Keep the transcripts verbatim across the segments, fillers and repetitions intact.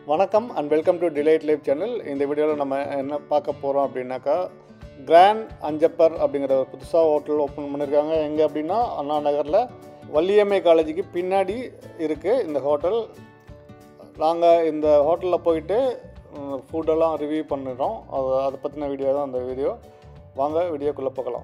வணக்கம் and welcome to Delight Life channel. இந்த வீடியோவில் நம்ம என்ன பார்க்க போகிறோம் அப்படின்னாக்கா, கிராண்ட் அஞ்சப்பர் அப்படிங்கிற ஒரு புதுசாக ஹோட்டல் ஓப்பன் பண்ணியிருக்காங்க. எங்கே அப்படின்னா அண்ணா நகரில் வள்ளியம்மை காலேஜுக்கு பின்னாடி இருக்குது இந்த ஹோட்டல். நாங்கள் இந்த ஹோட்டலில் போயிட்டு ஃபுட்டெல்லாம் ரிவ்யூ பண்ணிடுறோம். அது அதை பற்றின வீடியோ தான் அந்த வீடியோ. வாங்க வீடியோக்குள்ளே போகலாம்.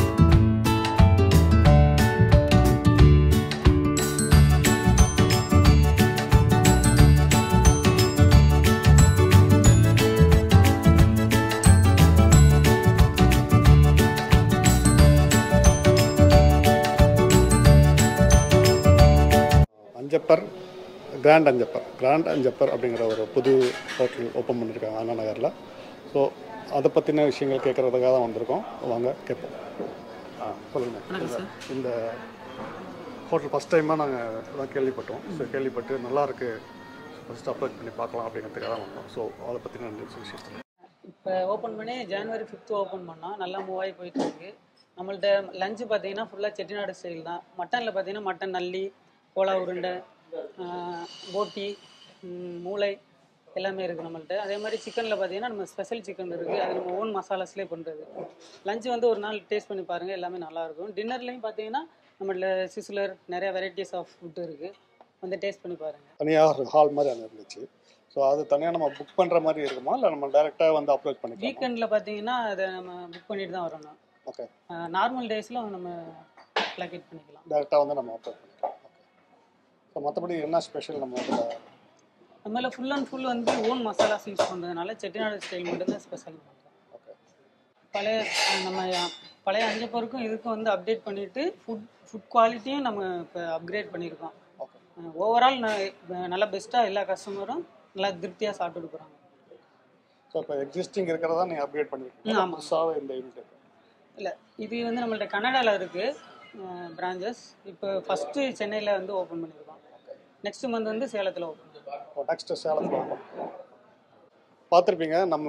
அஞ்சப்பர் கிராண்ட் அஞ்சப்பர் கிராண்ட் அஞ்சப்பர் அப்படிங்கிற ஒரு புது ஹோட்டல் ஓப்பன் பண்ணியிருக்காங்க அண்ணா நகரில். ஸோ அதை பற்றின விஷயங்கள் கேட்குறதுக்காக தான் வந்திருக்கோம். வாங்க கேட்போம். ஆ சொல்லுங்கள். இந்த ஹோட்டல் ஃபஸ்ட் டைமாக நாங்கள் தான் கேள்விப்பட்டோம். ஸோ கேள்விப்பட்டு நல்லாயிருக்கு, ஃபஸ்ட்டு அப்ரோச் பண்ணி பார்க்கலாம் அப்படிங்கிறதுக்காக தான் வந்தோம். ஸோ அதை பற்றின விஷயம் இப்போ ஓப்பன் பண்ணி ஜனவரி ஃபிஃப்த்து ஓப்பன் பண்ணோம். நல்லா மூவ் ஆகி போயிட்டுருக்கு. நம்மள்ட்ட லஞ்சு பார்த்தீங்கன்னா ஃபுல்லாக செட்டிநாடு ஸ்டைல் தான். மட்டனில் பார்த்தீங்கன்னா மட்டன் நல்லி, கோலா உருண்டை, போட்டி, மூளை எல்லாமே இருக்குது நம்மள்ட்ட. அதே மாதிரி சிக்கனில் பார்த்தீங்கன்னா நம்ம ஸ்பெஷல் சிக்கன் இருக்குது. அது நம்ம ஓன் மசாலாஸ்லேயே பண்ணுறது. லஞ்சு வந்து ஒரு நாள் டேஸ்ட் பண்ணி பாருங்கள், எல்லாமே நல்லாயிருக்கும். டின்னர்லேயும் பார்த்தீங்கன்னா நம்மள்ட்ட சிஸ்லர் நிறையா வெரைட்டிஸ் ஆஃப் ஃபுட்டு இருக்குது, வந்து டேஸ்ட் பண்ணி பாருங்கள். தனியாக ஹால் மாதிரி அங்கே இருந்துச்சு. ஸோ அது தனியாக நம்ம புக் பண்ணுற மாதிரி இருக்குமா, இல்லை நம்ம டேரெக்டாக வந்து அப்ரோச் பண்ணி? வீக்கெண்டில் பார்த்தீங்கன்னா அதை நம்ம புக் பண்ணிட்டு தான் வரணும். ஓகே. நார்மல் டேஸில் நம்ம பிளாக்கெட் பண்ணிக்கலாம், டேரெக்டாக வந்து நம்ம அப்ரோச் பண்ணிக்கலாம். ஸோ மற்றபடி என்ன ஸ்பெஷல் நம்ம வந்து நம்மள ஃபுல் அண்ட் ஃபுல் வந்து ஓன் மசாலாஸ் யூஸ் பண்ணுறதுனால செட்டிநாடு ஸ்டைல் மட்டும்தான் ஸ்பெஷல் பண்ணுறோம். ஓகே. பழைய நம்ம பழைய அஞ்சப்பருக்கும் இதுக்கும் வந்து அப்டேட் பண்ணிவிட்டு ஃபுட் ஃபுட் குவாலிட்டியும் நம்ம இப்போ அப்கிரேட் பண்ணியிருக்கோம். ஓவரால் நல்லா பெஸ்ட்டாக எல்லா கஸ்டமரும் நல்லா திருப்தியாக சாப்பிட்டு போகிறாங்க. ஸோ இப்போ எக்ஸிஸ்டிங் இருக்கிறதா நீங்கள் அப்கிரேட் பண்ணியிருக்கீங்க? ஆமாம். புதுசாக இந்த யூனிட் இல்லை, இது வந்து நம்மள்ட்ட கனடாவில் இருக்குது பிரான்ச்சஸ். இப்போ ஃபஸ்ட்டு சென்னையில் வந்து ஓப்பன் பண்ணியிருக்கோம். நெக்ஸ்ட் மந்த் வந்து சேலத்தில் ஓப்பன் பண்ணியிருக்கோம். நெக்ஸ்ட்டு சேலத்தில் ஓப்பன் பார்த்துருப்பீங்க. நம்ம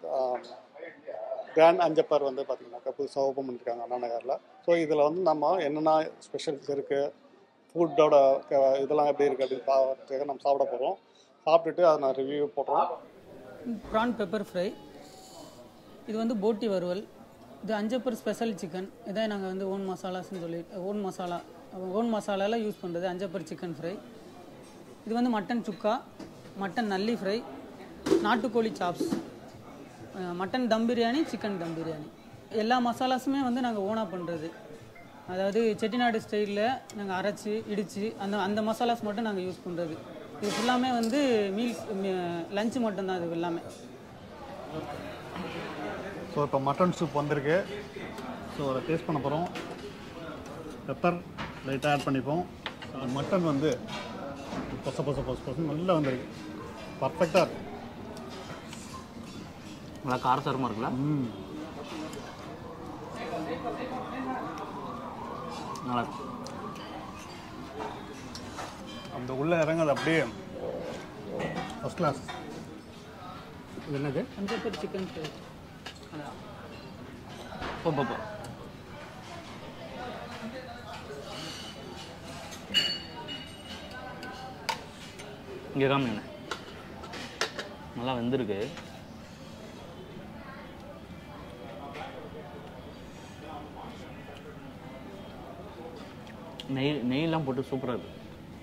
கிராண்ட் அஞ்சப்பர் வந்து பார்த்திங்கனாக்கா புதுசாக ஓப்பன் பண்ணியிருக்காங்க அண்ணா நகரில். ஸோ இதில் வந்து நம்ம என்னென்ன ஸ்பெஷல்ஸ் இருக்குது, ஃபுட்டோட இதெல்லாம் எப்படி இருக்குது அப்படின்னு பார்த்துக்க நம்ம சாப்பிட போகிறோம். சாப்பிட்டுட்டு அதை நான் ரிவ்யூ போடுறோம். ப்ரான் பெப்பர் ஃப்ரை, இது வந்து போட்டி வறுவல், இது அஞ்சப்பர் ஸ்பெஷல் சிக்கன். இதை நாங்கள் வந்து ஓன் மசாலாஸ்ன்னு சொல்லி ஓன் மசாலா ஓன் மசாலாவில் யூஸ் பண்ணுறது அஞ்சப்பர் சிக்கன் ஃப்ரை. இது வந்து mutton sukka, mutton nalli fry, நாட்டுக்கோழி chops, mutton dum biryani, chicken dum biryani. எல்லா மசாலாஸுமே வந்து நாங்கள் ஓனாக பண்ணுறது. அதாவது செட்டிநாடு ஸ்டைலில் நாங்கள் அரைச்சி இடித்து அந்த அந்த மசாலாஸ் மட்டும் நாங்கள் யூஸ் பண்ணுறது. இது ஃபுல்லாமே வந்து மீல்ஸ் லஞ்சு மட்டும்தான் இது எல்லாமே. ஸோ இப்போ மட்டன் சூப் வந்திருக்கு. ஸோ அதை டேஸ்ட் பண்ண போகிறோம். பெப்பர் லைட்டாக ஆட் பண்ணிப்போம். மட்டன் வந்து பொச பொச பொச பொசு நல்லா வந்திருக்கு. பர்ஃபெக்டாக இருக்கு. நல்லா காரசாரமாக இருக்குல்ல? ம், நல்லா அந்த உள்ளே இறங்குது அப்படியே ஃபஸ்ட் கிளாஸ். இது என்னது? Anjappar chicken fry. போ இங்கே காமிங்க. நல்லா வெந்திருக்கு. நெய் நெய்லாம் போட்டு சூப்பராக இருக்குது.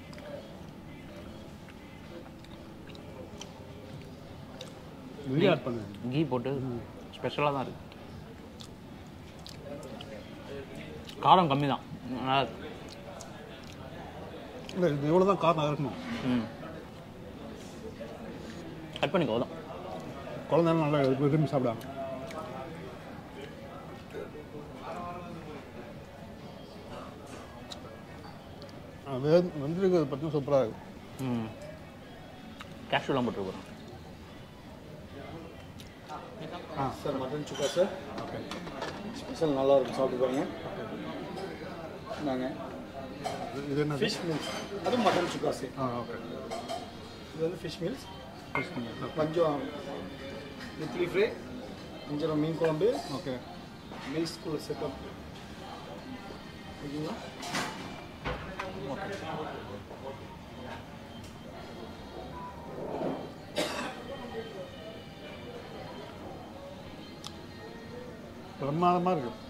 ஆட் பண்ணு. கீ போட்டு ஸ்பெஷலாக தான் இருக்குது. காரம் கம்மி தான். நல்லா இருக்கு. இல்லை, இது இவ்வளோ தான் காரம் இருக்கணும். ம், கட் பண்ணிக்கோ தான். குழந்தைங்க நல்லா விரும்பி சாப்பிடாங்க. வந்துருக்கிறது பற்றி சூப்பராக இருக்குது. ம், கேஷ்யூலாம் போட்டுருக்குறோம். ஆ sir, mutton sukka sir. Okay, special நல்லா இருக்கும், சாப்பிட்டு பாருங்க. நாங்கள் இது என்ன? ஃபிஷ் மீல்ஸ், அதுவும் மட்டன் சுக்கா சார். ஆ ஓகே. இது வந்து ஃபிஷ் மீல்ஸ். ஃபிஷ் மீல்ஸ் கொஞ்சம் நெத்திலி ஃப்ரை, கொஞ்சம் மீன் குழம்பு. ஓகே. மீல்ஸ் கூட செட்டப் ஓகேங்களா? ஓகே. பிரமாதமாக இருக்குது.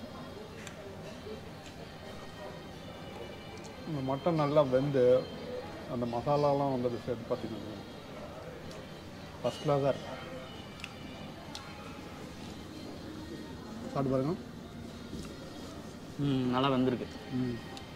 இந்த மட்டன் நல்லா வெந்து அந்த மசாலாலாம் வந்தது சேர்த்து பார்த்தீங்கன்னா ஃபஸ்ட் கிளாஸாக இருக்குது. சாப்பிட்டு பாருங்க. ம் நல்லா வெந்திருக்கு. ம்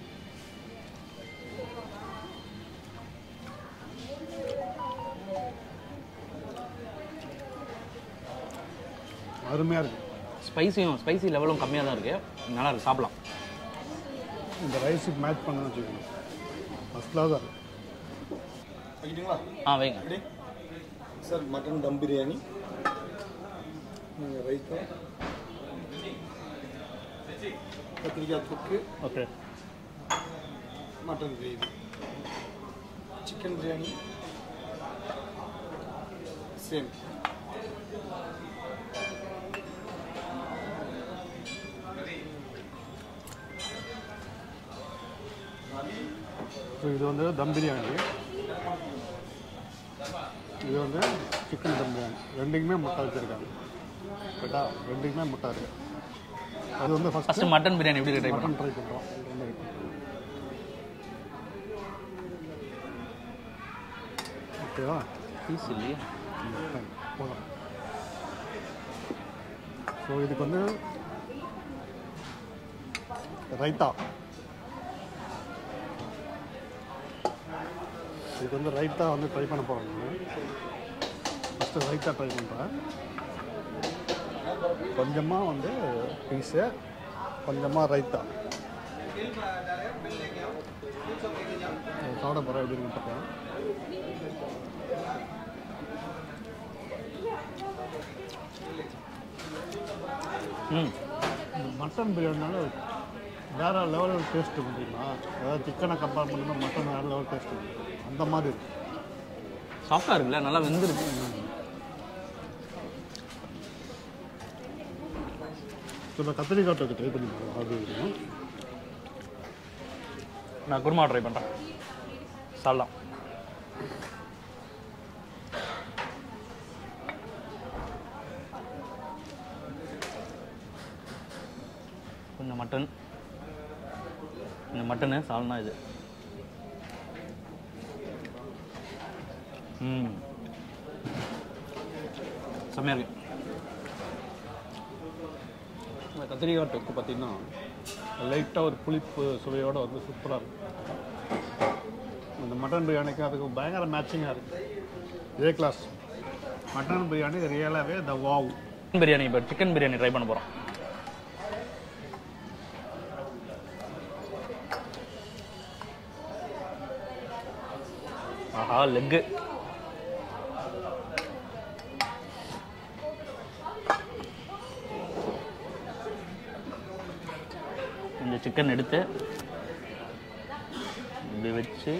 அருமையாக இருக்குது. ஸ்பைசியும் ஸ்பைசி லெவலும் கம்மியாக தான் இருக்குது. நல்லா இருக்குது, சாப்பிடலாம். இந்த ரைஸுக்கு மேட்ச் பண்ணணும்னு வச்சுக்கோங்க. ஃபஸ்ட் கிளாஸாக இருக்குது. வைக்கிட்டீங்களா? ஆ வைங்க. Ready sir. Mutton dum biryani, raita, கத்திரிக்காய் தொக்கு, okay. Mutton gravy, chicken biryani same. So இது வந்து தம் பிரியாணி, இது வந்து சிக்கன் தம் பிரியாணி. ரெண்டுக்குமே முட்டை வச்சுருக்காங்க. கரெக்டா? ரெண்டுக்குமே முட்டை இருக்குது. அது வந்து ஃபஸ்ட்டு ஃபஸ்ட்டு மட்டன் பிரியாணி எப்படி ட்ரை மட்டன் பண்ணுறோம்? ட்ரை பண்ணுறோம். ஓகேவா? பீஸ் இல்லையா? போதும். ஸோ இதுக்கு வந்து ரைத்தா, இதுக்கு வந்து ரைத்தா வந்து ட்ரை பண்ண போகிறாங்க. ஃபஸ்ட்டு ரைத்தா ட்ரை பண்ணுறேன். கொஞ்சமாக வந்து பீஸு, கொஞ்சமாக ரைத்தா சாப்பிட போகிறேன். எப்படி இருக்குன்னு பார்க்கலாம். ம் மட்டன் பிரியாணினால வேறு லெவலில் டேஸ்ட்டு முடியுமா? அதாவது சிக்கனை கம்பேர் பண்ணும்போது மட்டன் வேறு லெவல் டேஸ்ட்டு அந்த மாதிரி இருக்கு. சாஃப்டாக இருக்குல்ல, நல்லா வெந்திருக்கு. இப்போ கத்திரிக்காய் தொக்கு ட்ரை பண்ணி பார்க்கலாம். அது இருக்கும். நான் குருமா ட்ரை பண்ணுறேன். சாப்பிடலாம். கொஞ்சம் மட்டன், இந்த மட்டனு சால்னா இது. ம் செம்மையாக இருக்கு. இந்த கத்திரிக்காய் தொக்கு பார்த்திங்கன்னா லைட்டாக ஒரு புளிப்பு சுவையோடு வந்து சூப்பராக இருக்கும். இந்த மட்டன் பிரியாணிக்கு அதுக்கு பயங்கர மேட்சிங்காக இருக்குது. ஏ கிளாஸ் மட்டன் பிரியாணி ரியலாகவே த வாவ். சிக்கன் பிரியாணி, இப்போ சிக்கன் பிரியாணி ட்ரை பண்ண போகிறோம். ஆஹா, லெக்கு. இந்த சிக்கன் எடுத்து இப்படி வச்சு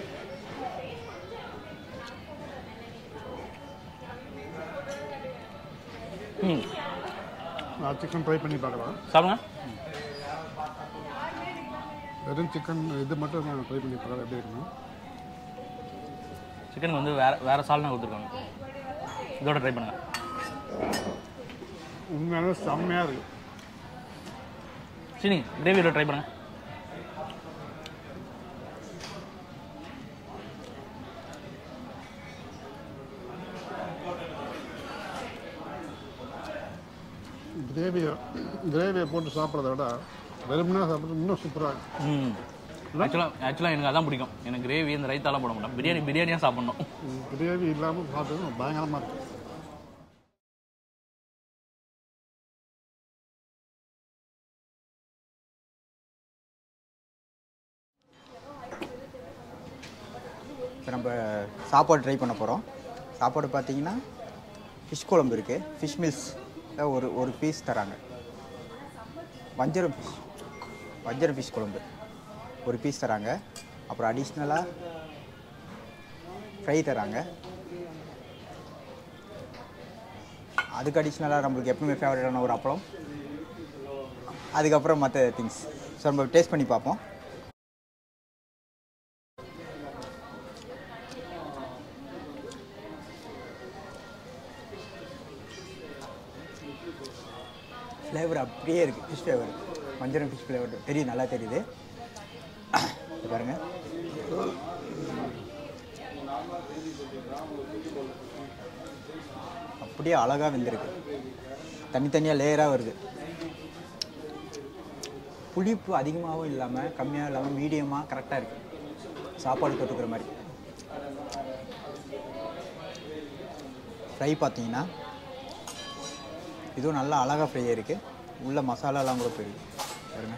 ம் நான் சிக்கன் ட்ரை பண்ணி பார்க்கலாம். சாப்பிடுங்க. வெறும் சிக்கன் இது மட்டும் நான் ட்ரை பண்ணி பார்க்கலாம் எப்படி இருக்கணும். சிக்கனுக்கு வந்து வேறு வேறு சால்னா கொடுத்துருக்காங்க. இதோட ட்ரை பண்ணுங்கள். உண்மையாலே செம்மையாக இருக்குது. சரி, கிரேவியோட ட்ரை பண்ணுங்கள். கிரேவியை கிரேவியை போட்டு சாப்பிட்றத விட வெறுமனா சாப்பிட்றது இன்னும் சூப்பராக இருக்கும். ம் ஆக்சுவலாக ஆக்சுவலாக எனக்கு அதான் பிடிக்கும். எனக்கு கிரேவி இந்த ரைத்தாலாம் போட மாட்டேன். பிரியாணி பிரியாணியாக சாப்பிட்ணும். கிரேவி இல்லாமல் சாப்பிட்றது பயங்கரமாக இருக்கும். இப்போ நம்ம சாப்பாடு ட்ரை பண்ண போகிறோம். சாப்பாடு பார்த்தீங்கன்னா ஃபிஷ் குழம்பு இருக்குது. ஃபிஷ் மீல்ஸ் ஒரு ஒரு பீஸ் தராங்க. வஞ்சரம் ஃபிஷ் வஞ்சரம் ஃபிஷ் குழம்பு ஒரு பீஸ் தராங்க. அப்புறம் அடிஷ்னலாக ஃப்ரை தராங்க. அதுக்கு அடிஷ்னலாக நம்மளுக்கு எப்பவுமே ஃபேவரட்டான ஒரு அப்பளம். அதுக்கப்புறம் மற்ற திங்ஸ். ஸோ நம்ம டேஸ்ட் பண்ணி பார்ப்போம். ஃப்ளேவர் அப்படியே இருக்குது, ஃபிஷ் ஃப்ளேவர், வஞ்சரம் ஃபிஷ் ஃப்ளேவர் தெரியுது, நல்லா தெரியுது. பாருங்கள், அப்படியே அழகாக வெந்திருக்கு, தனித்தனியாக லேயராக வருது. புளிப்பு அதிகமாகவும் இல்லாமல் கம்மியாக இல்லாமல் மீடியமாக கரெக்டாக இருக்குது, சாப்பாடு தொட்டுக்கிற மாதிரி. ஃப்ரை பார்த்தீங்கன்னா இதுவும் நல்லா அழகாக ஃப்ரை இருக்குது, உள்ள மசாலாலாம் கூட போயிருக்கு பாருங்க.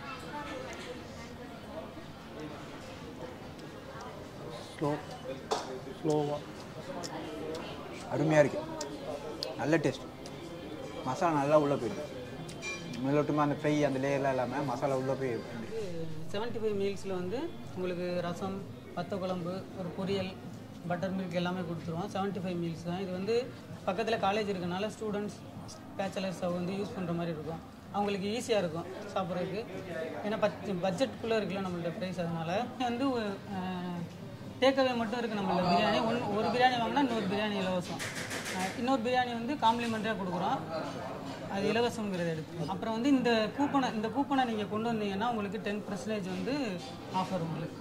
ஸ்லோ ஸ்லோவாக அருமையாக இருக்குது, நல்ல டேஸ்ட். மசாலா நல்லா உள்ளே போயிருக்கு, மேலோட்டமாக அந்த ஃப்ரை அந்த லேயர்லாம் இல்லாமல் மசாலா உள்ளே போய். செவன்ட்டி ஃபைவ் மீல்ஸில் வந்து உங்களுக்கு ரசம், வத்த குழம்பு, ஒரு பொரியல், பட்டர் மில்க் எல்லாமே கொடுத்துருவோம். செவன்ட்டி ஃபைவ் மீல்ஸ் தான் இது. வந்து பக்கத்தில் காலேஜ் இருக்கனால ஸ்டூடெண்ட்ஸ், பேச்சுலர்ஸ் வந்து யூஸ் பண்ணுற மாதிரி இருக்கும், அவங்களுக்கு ஈஸியாக இருக்கும் சாப்பிட்றதுக்கு. ஏன்னா பட் பட்ஜெட்டுக்குள்ளே இருக்குல்ல நம்மளோட ப்ரைஸ், அதனால் வந்து டேக்அவே மட்டும் இருக்குது நம்மளோட பிரியாணி. ஒன் ஒரு பிரியாணி வாங்கினா இன்னொரு பிரியாணி இலவசம், இன்னொரு பிரியாணி வந்து காம்ப்ளிமெண்ட்டாக கொடுக்குறோம், அது இலவசங்கிறது எடுத்து. அப்புறம் வந்து இந்த கூப்பனை இந்த கூப்பனை நீங்கள் கொண்டு வந்தீங்கன்னா உங்களுக்கு டென் பர்சன்டேஜ் வந்து ஆஃபர் உங்களுக்கு.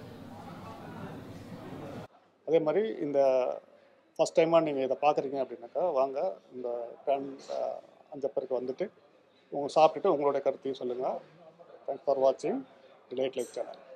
அதே மாதிரி இந்த ஃபஸ்ட் டைமாக நீங்கள் இதை பார்க்குறீங்க அப்படின்னாக்கா வாங்க இந்த கிராண்ட் அஞ்சப்பருக்கு வந்துட்டு உங்கள் சாப்பிட்டுட்டு உங்களுடைய கருத்தையும் சொல்லுங்கள். தேங்க்ஸ் ஃபார் வாட்சிங் டிலைட் லைஃப் சேனல்.